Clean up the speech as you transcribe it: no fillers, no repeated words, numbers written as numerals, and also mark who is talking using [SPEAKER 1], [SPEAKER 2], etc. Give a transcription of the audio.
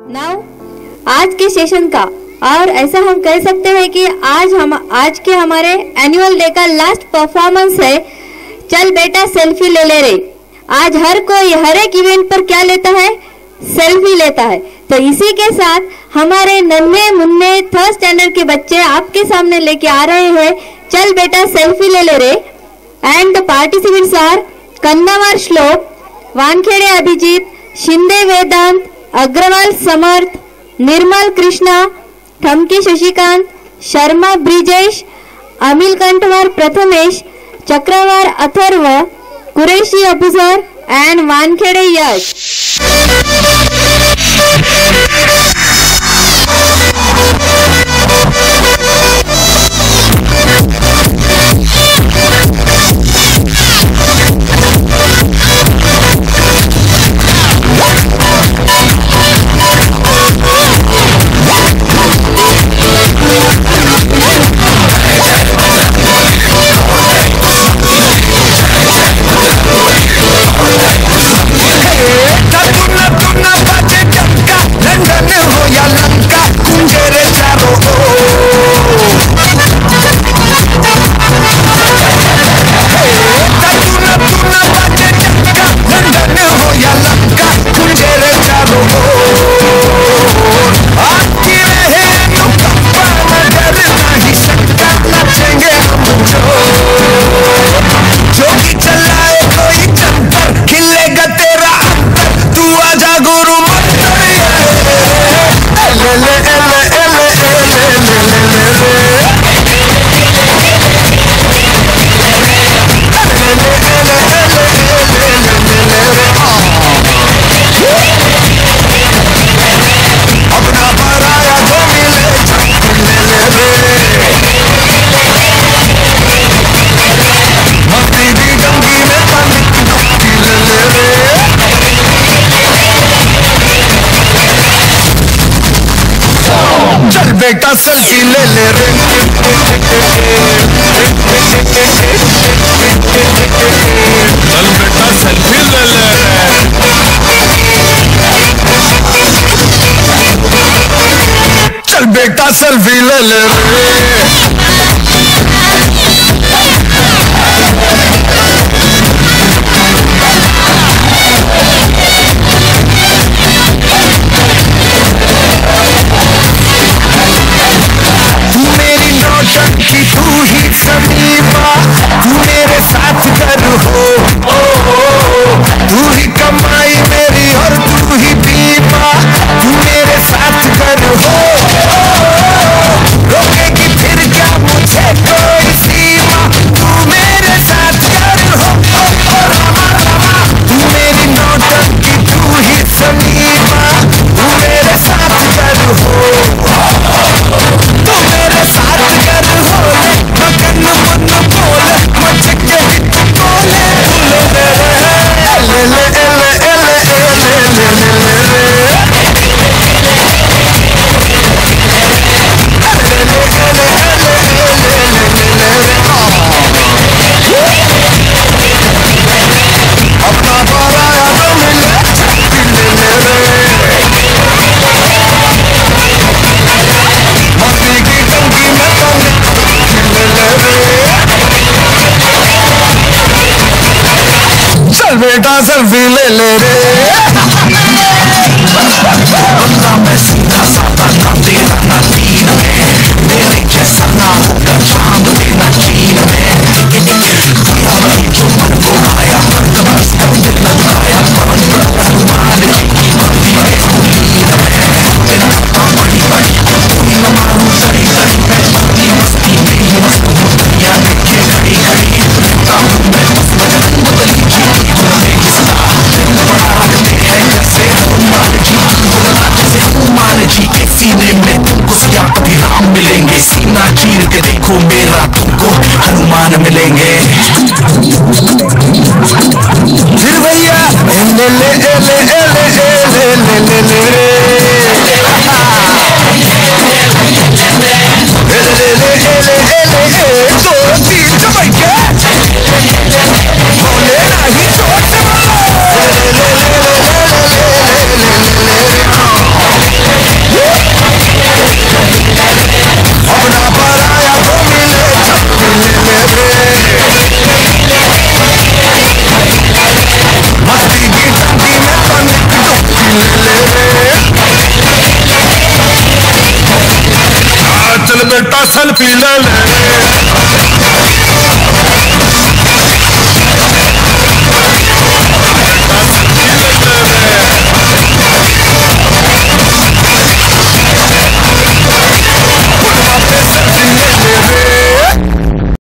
[SPEAKER 1] Now आज के session का, और ऐसा हम कह सकते हैं कि आज के हमारे एनुअल डे का लास्ट परफॉर्मेंस है चल बेटा सेल्फी ले ले रे। आज हर कोई हर एक इवेंट पर क्या लेता है, सेल्फी लेता है। तो इसी के साथ हमारे नन्हे मुन्ने थर्ड स्टैंडर्ड के बच्चे आपके सामने लेके आ रहे हैं चल बेटा सेल्फी ले ले रे। And the participants are Kannawar Shlok, Wankhede Abhijeet, Shinde Vedant, Agrawal Samarth, Nirmal Krishna, Thamke Shashikant, Sharma Brijesh, Amil Kanthwar Prathamesh, Chakrawar Atharva, Qureshi Abuzar and Wankhede Yash.
[SPEAKER 2] बेटा सेल्फी ले ले रे, चल बेटा सेल्फी ले ले रे, चल बेटा सेल्फी ले ले रे। तू ही समीपा, तू मेरे साथ कर हो, तू ही कमाई मेरी और तू ही बीमा, तू मेरे साथ कर हो, रोकेगी फिर क्या मुझे कोई सीमा, तू मेरे साथ कर हो, तू मेरी नौटंकी तू ही समीपा, तू मेरे साथ कर हो, तू मेरे साथ कर हो, मगन मन बोले मच के हित बोले, ले ले ले ले अपना पराया तो मिले मस्ती की टंकी में चल बेटा सेल्फी ले ले रे। बंदा मैं सीधा साधा ना तेरा ना तीन में, मेरे जैसा ना होगा चांद देना चीन में, जो मन को आया मर्द बस दिल लगाया मन हनुमान जी की मंदी में नींद में, बड़ी बड़ी कोई न मारूं सड़ी सड़ी मैं मंदी मस्ती में मस्त दुनिया देखे घड़ी घड़ी मैं मस्त बदली जी हनुमान जी के सीने में तुमको सिया कभी राम मिलेंगे, सीना चीर के देखो मेरा तुमको हनुमान मिलेंगे।